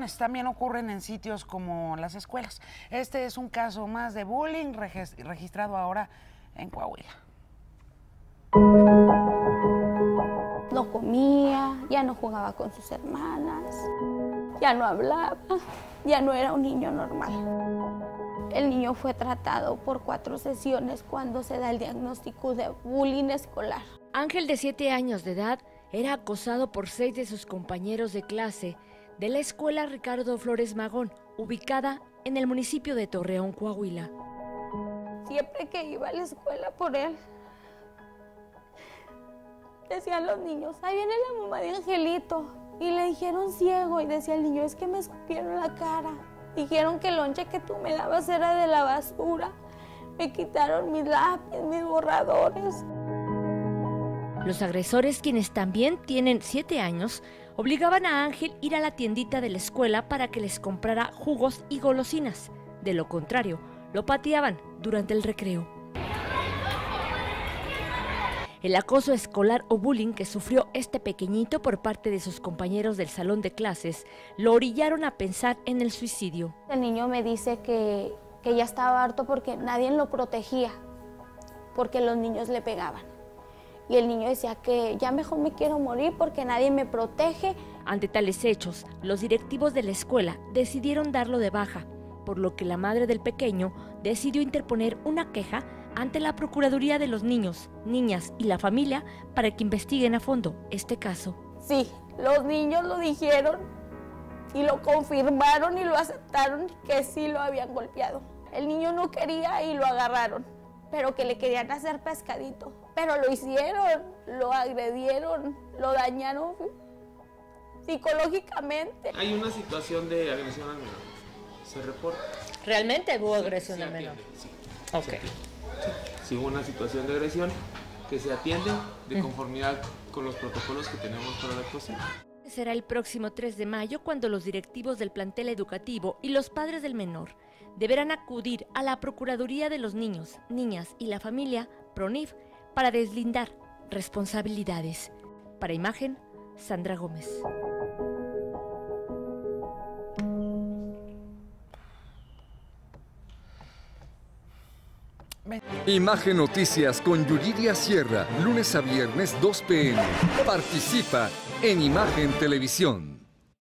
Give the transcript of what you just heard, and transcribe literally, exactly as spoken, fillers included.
agresiones también ocurren en sitios como las escuelas. Este es un caso más de bullying registrado ahora en Coahuila. No comía, ya no jugaba con sus hermanas, ya no hablaba, ya no era un niño normal. El niño fue tratado por cuatro sesiones cuando se da el diagnóstico de bullying escolar. Ángel, de siete años de edad, era acosado por seis de sus compañeros de clase de la escuela Ricardo Flores Magón, ubicada en el municipio de Torreón, Coahuila. Siempre que iba a la escuela por él, decían los niños, ahí viene la mamá de Angelito, y le dijeron ciego, y decía el niño, es que me escupieron la cara, dijeron que el lonche que tú me dabas era de la basura, me quitaron mis lápices, mis borradores. Los agresores, quienes también tienen siete años, obligaban a Ángel a ir a la tiendita de la escuela para que les comprara jugos y golosinas. De lo contrario, lo pateaban durante el recreo. El acoso escolar o bullying que sufrió este pequeñito por parte de sus compañeros del salón de clases lo orillaron a pensar en el suicidio. El niño me dice que, que ya estaba harto porque nadie lo protegía, porque los niños le pegaban. Y el niño decía que ya mejor me quiero morir porque nadie me protege. Ante tales hechos, los directivos de la escuela decidieron darlo de baja, por lo que la madre del pequeño decidió interponer una queja ante la Procuraduría de los Niños, Niñas y la Familia para que investiguen a fondo este caso. Sí, los niños lo dijeron y lo confirmaron y lo aceptaron que sí lo habían golpeado. El niño no quería y lo agarraron, pero que le querían hacer pescadito. Pero lo hicieron, lo agredieron, lo dañaron psicológicamente. Hay una situación de agresión al menor. ¿Se reporta? ¿Realmente hubo agresión al menor? Sí. Ok. Si hubo una situación de agresión que se atiende de conformidad con los protocolos que tenemos para la actuación. Será el próximo tres de mayo cuando los directivos del plantel educativo y los padres del menor deberán acudir a la Procuraduría de los Niños, Niñas y la Familia, PRONIF, para deslindar responsabilidades. Para Imagen, Sandra Gómez. Imagen Noticias con Yuridia Sierra, lunes a viernes dos p m Participa en Imagen Televisión.